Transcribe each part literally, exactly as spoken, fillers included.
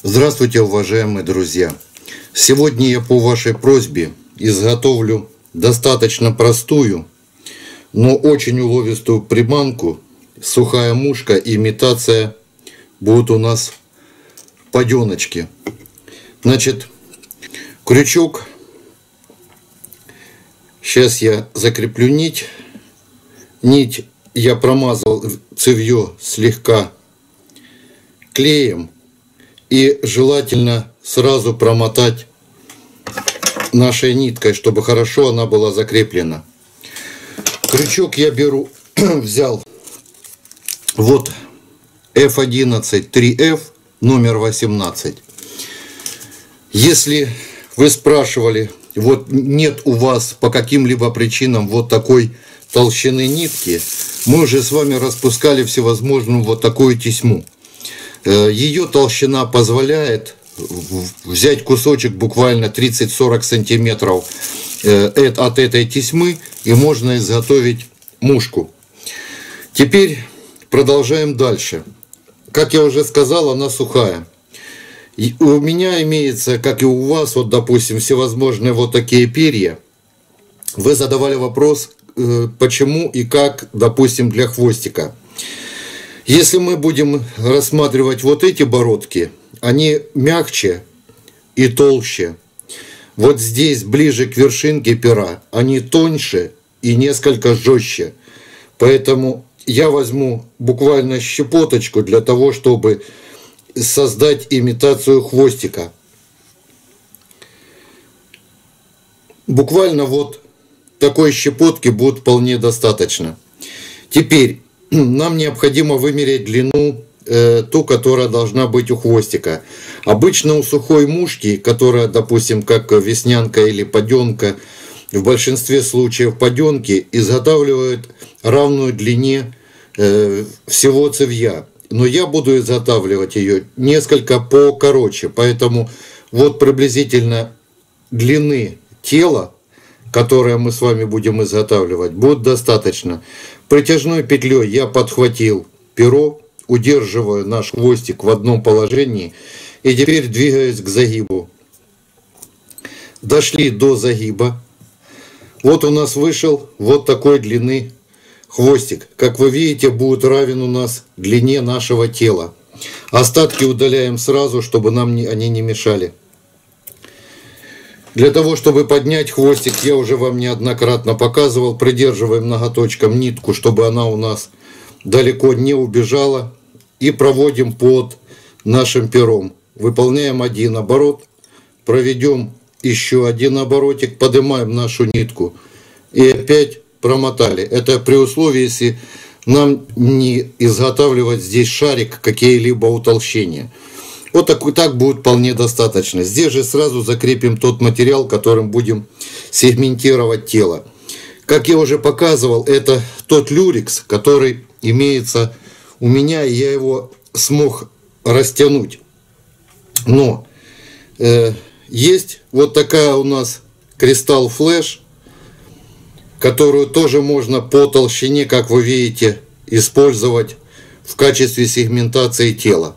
Здравствуйте, уважаемые друзья! Сегодня я по вашей просьбе изготовлю достаточно простую, но очень уловистую приманку. Сухая мушка, имитация будут у нас паденочки. Значит, крючок. Сейчас я закреплю нить. Нить я промазал цевьё слегка клеем. И желательно сразу промотать нашей ниткой, чтобы хорошо она была закреплена. Крючок я беру, взял вот эф одиннадцать три эф номер восемнадцать. Если вы спрашивали, вот нет у вас по каким-либо причинам вот такой толщины нитки, мы уже с вами распускали всевозможную вот такую тесьму. Ее толщина позволяет взять кусочек буквально тридцать-сорок сантиметров от этой тесьмы, и можно изготовить мушку. Теперь продолжаем дальше. Как я уже сказал, она сухая. И у меня имеется, как и у вас, вот допустим, всевозможные вот такие перья. Вы задавали вопрос, почему и как, допустим, для хвостика. Если мы будем рассматривать вот эти бородки, они мягче и толще. Вот здесь, ближе к вершинке пера, они тоньше и несколько жестче. Поэтому я возьму буквально щепоточку для того, чтобы создать имитацию хвостика. Буквально вот такой щепотки будет вполне достаточно. Теперь нам необходимо вымерить длину, э, ту, которая должна быть у хвостика. Обычно у сухой мушки, которая, допустим, как веснянка или паденка, в большинстве случаев паденки, изготавливают равную длине э, всего цевья. Но я буду изготавливать ее несколько покороче. Поэтому вот приблизительно длины тела, которое мы с вами будем изготавливать, будет достаточно. Притяжной петлей я подхватил перо, удерживаю наш хвостик в одном положении и теперь двигаюсь к загибу. Дошли до загиба. Вот у нас вышел вот такой длины хвостик. Как вы видите, будет равен у нас длине нашего тела. Остатки удаляем сразу, чтобы нам не, они не мешали. Для того, чтобы поднять хвостик, я уже вам неоднократно показывал, придерживаем ноготочком нитку, чтобы она у нас далеко не убежала. И проводим под нашим пером. Выполняем один оборот, проведем еще один оборотик, поднимаем нашу нитку и опять промотали. Это при условии, если нам не изготавливать здесь шарик, какие-либо утолщения. Вот так, так будет вполне достаточно. Здесь же сразу закрепим тот материал, которым будем сегментировать тело. Как я уже показывал, это тот люрекс, который имеется у меня, и я его смог растянуть. Но э, есть вот такая у нас кристалл флеш, которую тоже можно по толщине, как вы видите, использовать в качестве сегментации тела.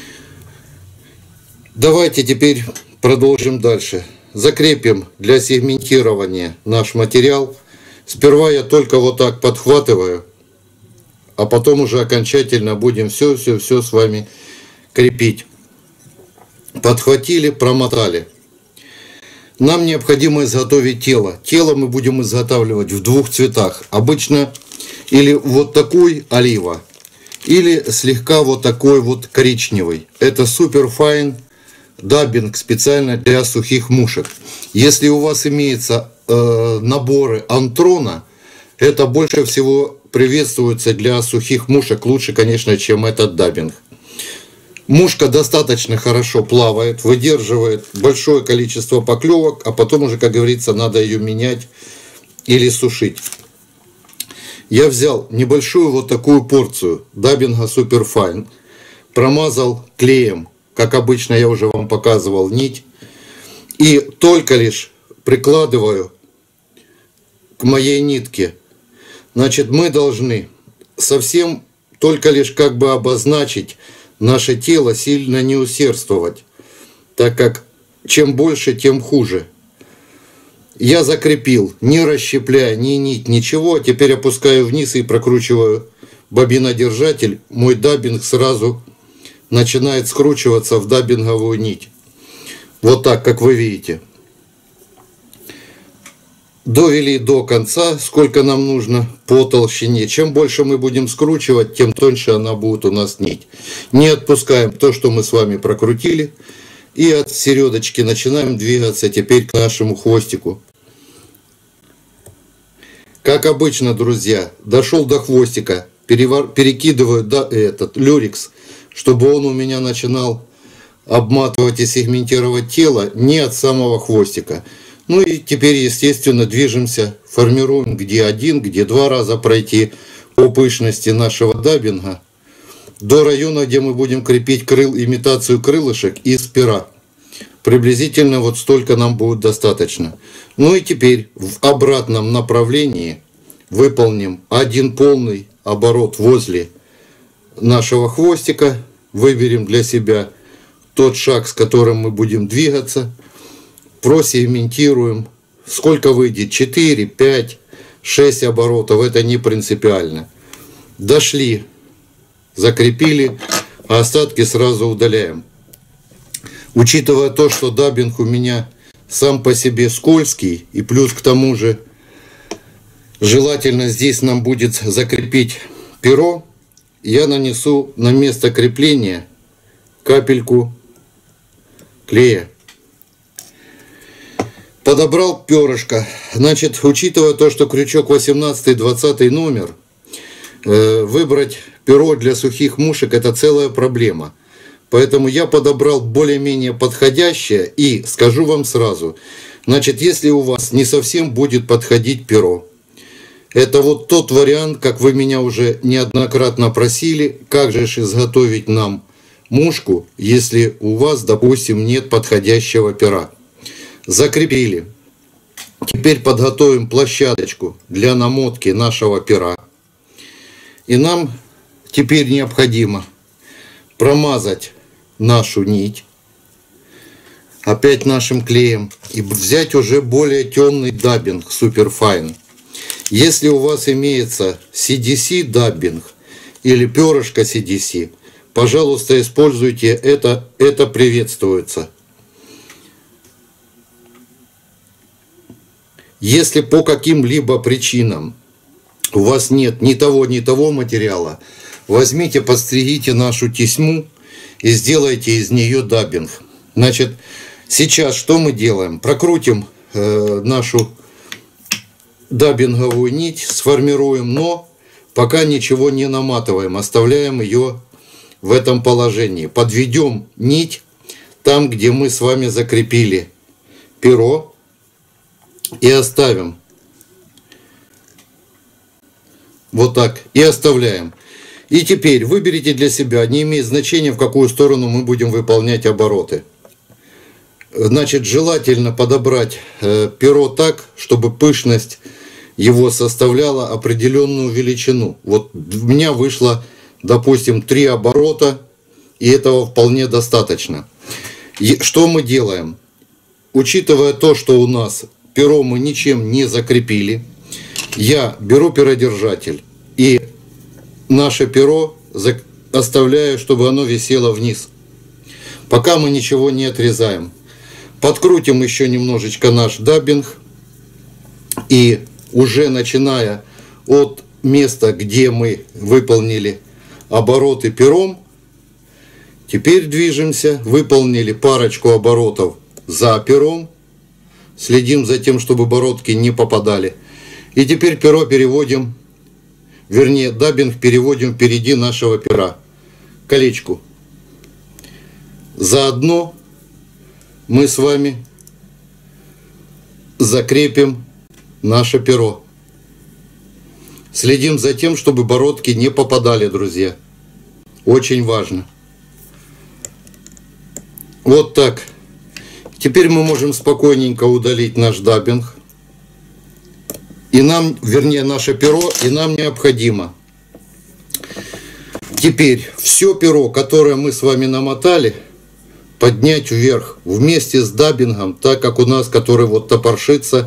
Давайте теперь продолжим дальше. Закрепим для сегментирования наш материал. Сперва я только вот так подхватываю, а потом уже окончательно будем все-все-все с вами крепить. Подхватили, промотали. Нам необходимо изготовить тело. Тело мы будем изготавливать в двух цветах. Обычно или вот такой олива, или слегка вот такой вот коричневый. Это суперфайн даббинг специально для сухих мушек. Если у вас имеются э, наборы антрона, это больше всего приветствуется для сухих мушек. Лучше, конечно, чем этот даббинг. Мушка достаточно хорошо плавает, выдерживает большое количество поклевок, а потом уже, как говорится, надо ее менять или сушить. Я взял небольшую вот такую порцию даббинга суперфайн, промазал клеем, как обычно я уже вам показывал, нить, и только лишь прикладываю к моей нитке. Значит, мы должны совсем только лишь как бы обозначить наше тело, сильно не усердствовать. так как чем больше, тем хуже. Я закрепил, не расщепляя ни нить, ничего. Теперь опускаю вниз и прокручиваю бобинодержатель. Мой даббинг сразу начинает скручиваться в даббинговую нить. Вот так, как вы видите. Довели до конца, сколько нам нужно по толщине. Чем больше мы будем скручивать, тем тоньше она будет у нас нить. Не отпускаем то, что мы с вами прокрутили. И от середочки начинаем двигаться теперь к нашему хвостику. Как обычно, друзья, дошел до хвостика, перевар... перекидываю да, этот люрикс, чтобы он у меня начинал обматывать и сегментировать тело не от самого хвостика. Ну и теперь, естественно, движемся, формируем где один, где два раза пройти по пышности нашего даббинга до района, где мы будем крепить крыл, имитацию крылышек из пера. Приблизительно вот столько нам будет достаточно. Ну и теперь в обратном направлении выполним один полный оборот возле нашего хвостика. Выберем для себя тот шаг, с которым мы будем двигаться. Просегментируем. Сколько выйдет? четыре, пять, шесть оборотов. Это не принципиально. Дошли, закрепили, а остатки сразу удаляем. Учитывая то, что даббинг у меня сам по себе скользкий, и плюс к тому же желательно здесь нам будет закрепить перо, я нанесу на место крепления капельку клея. Подобрал перышко. Значит, учитывая то, что крючок восемнадцатый-двадцатый номер, выбрать перо для сухих мушек — это целая проблема. Поэтому я подобрал более-менее подходящее, и скажу вам сразу, значит, если у вас не совсем будет подходить перо, это вот тот вариант, как вы меня уже неоднократно просили, как же изготовить нам мушку, если у вас, допустим, нет подходящего пера. Закрепили. Теперь подготовим площадочку для намотки нашего пера. И нам теперь необходимо промазать нашу нить опять нашим клеем и взять уже более темный даббинг Superfine. Если у вас имеется си ди си даббинг или перышко си ди си, пожалуйста, используйте это, это приветствуется. Если по каким-либо причинам у вас нет ни того, ни того материала, возьмите, подстригите нашу тесьму и сделайте из нее даббинг. Значит, сейчас что мы делаем? Прокрутим э, нашу даббинговую нить, сформируем, но пока ничего не наматываем, оставляем ее в этом положении. Подведем нить там, где мы с вами закрепили перо, и оставим. Вот так. И оставляем. И теперь выберите для себя, не имеет значения, в какую сторону мы будем выполнять обороты. Значит, желательно подобрать э, перо так, чтобы пышность его составляла определенную величину. Вот у меня вышло, допустим, три оборота, и этого вполне достаточно. И что мы делаем? Учитывая то, что у нас перо мы ничем не закрепили, я беру перодержатель и наше перо оставляю, чтобы оно висело вниз. Пока мы ничего не отрезаем. Подкрутим еще немножечко наш даббинг. И уже начиная от места, где мы выполнили обороты пером, теперь движемся, выполнили парочку оборотов за пером. Следим за тем, чтобы бородки не попадали. И теперь перо переводим, вернее, даббинг переводим впереди нашего пера. Колечку. Заодно мы с вами закрепим наше перо. Следим за тем, чтобы бородки не попадали, друзья. Очень важно. Вот так. Теперь мы можем спокойненько удалить наш даббинг. И нам, вернее, наше перо, и нам необходимо теперь все перо, которое мы с вами намотали, поднять вверх вместе с даббингом, так как у нас, который вот топоршится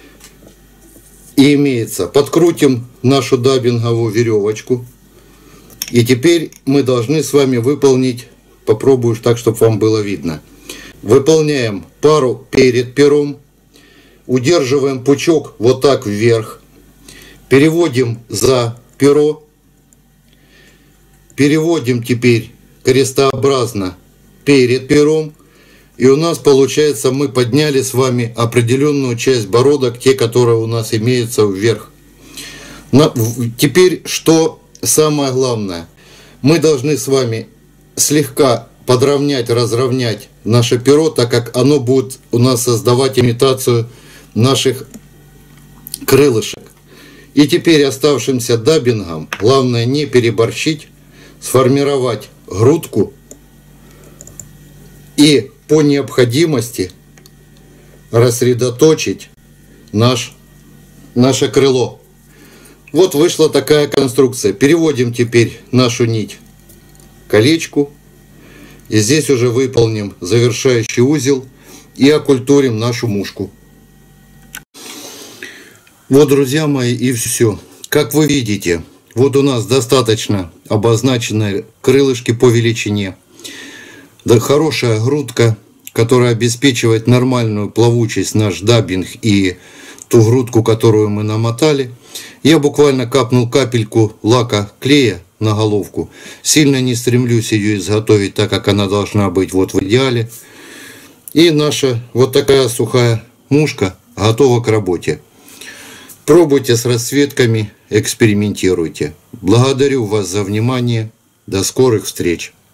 и имеется. Подкрутим нашу даббинговую веревочку. И теперь мы должны с вами выполнить, попробую так, чтобы вам было видно. Выполняем пару перед пером, удерживаем пучок вот так вверх, переводим за перо, переводим теперь крестообразно перед пером, и у нас получается, мы подняли с вами определенную часть бородок, те, которые у нас имеются вверх. Теперь, что самое главное, мы должны с вами слегка подровнять, разровнять наше перо, так как оно будет у нас создавать имитацию наших крылышек. И теперь оставшимся даббингом, главное не переборщить, сформировать грудку и по необходимости рассредоточить наш, наше крыло. Вот вышла такая конструкция. Переводим теперь нашу нить к колечку. И здесь уже выполним завершающий узел и окультурим нашу мушку. Вот, друзья мои, и все. Как вы видите, вот у нас достаточно обозначены крылышки по величине. Да, хорошая грудка, которая обеспечивает нормальную плавучесть, наш даббинг и ту грудку, которую мы намотали. Я буквально капнул капельку лака клея на головку. Сильно не стремлюсь ее изготовить, так как она должна быть вот в идеале. И наша вот такая сухая мушка готова к работе. Пробуйте с расцветками, экспериментируйте. Благодарю вас за внимание. До скорых встреч!